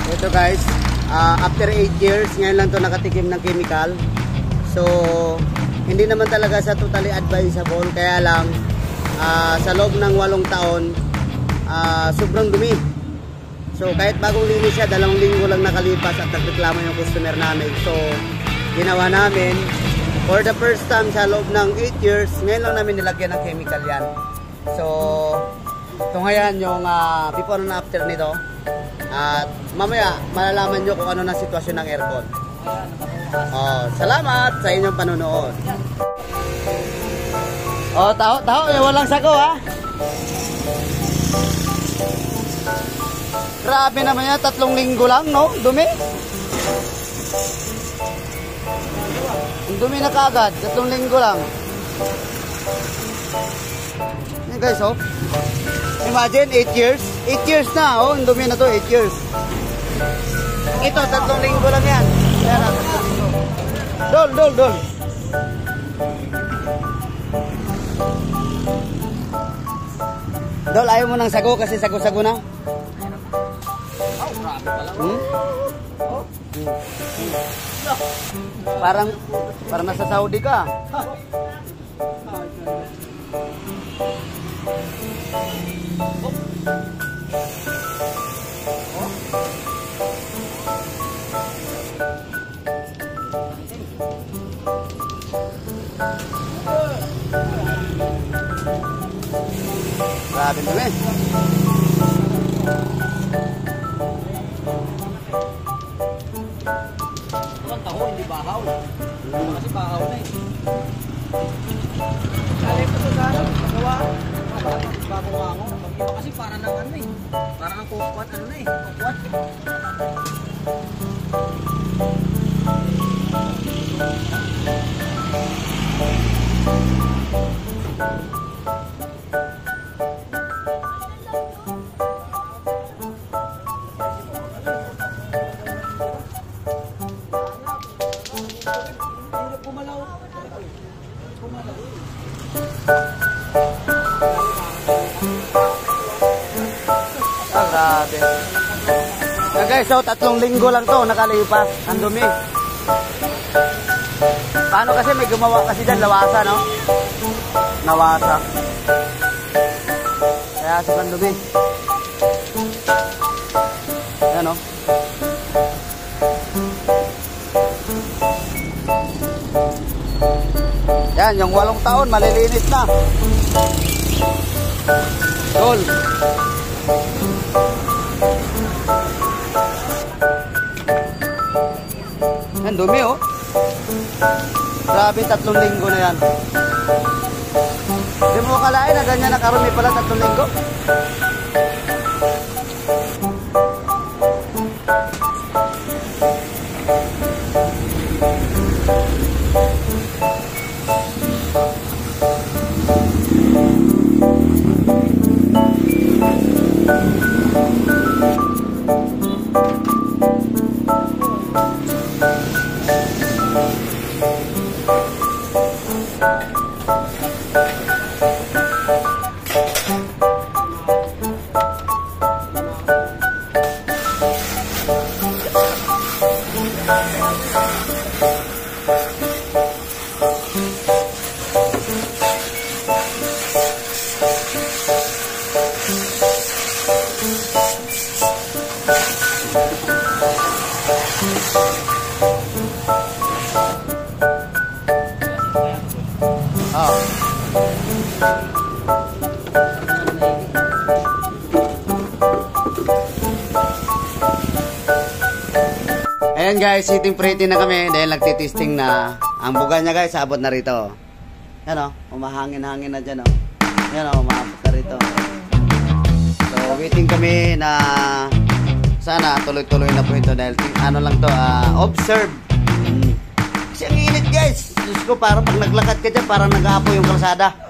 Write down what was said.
Ito guys, after 8 years, ngayon lang to nakatikim ng chemical. So, hindi naman talaga sa totally advisable. Kaya lang, sa loob ng 8 taon, sobrang dumi. So, kahit bagong linis siya, 2 linggo lang nakalipas at nagreklamo yung customer namin. So, ginawa namin, for the first time sa loob ng 8 years, ngayon lang namin nilagyan ng chemical yan. So, ito ngayon yung before and after nito. At mamaya, malalaman nyo kung ano na sitwasyon ng aircon. Salamat sa inyong panonood. Tao, walang sago ha. Grabe naman yan, 3 linggo lang, no? Dumi. Ang dumi na kaagad, 3 linggo lang. Yan guys, oh. Imagine, 8 years. 8 years na, oh. Ang dumi na to, 8 years. Ito, 3 linggo lang yan. Yan, 3 linggo. Dol. Dol, ayaw mo ng sago kasi sago-sago na. Parang nasa Saudi ka. Grabe naman. Ang taho, hindi bahaw. Kasi bahaw na eh. Alay pa ito sa gawa. Bagong wango. Iba kasi para ng ano eh. Para ng kukwat ano na eh. Kukwat. Grabe. Guys, so 3 linggo lang to nakalipas. Ang dumi. Paano kasi may gumawa kasi dyan, lawasa, no? Nawasa. Kaya sobrang dumi. Ayan, no? Yan, yung 8 taon, malilinis na. Dol. Yan, dumi, oh. Grabe, 3 linggo na yan. Hindi mo akalain na ganyan nakarumi pala 3 linggo. Ayan guys, sitting pretty na kami dahil nagtitesting na. Ang buga niya guys, abot na rito. Yan o, umahangin-hangin na dyan o. Yan o, umaabot na rito. So, waiting kami na sana tuloy-tuloy na po ito dahil ano lang to, observe. Kasi ang init guys. Diyos ko, parang pag naglakad ka dyan, parang nag-aapo yung kalsada.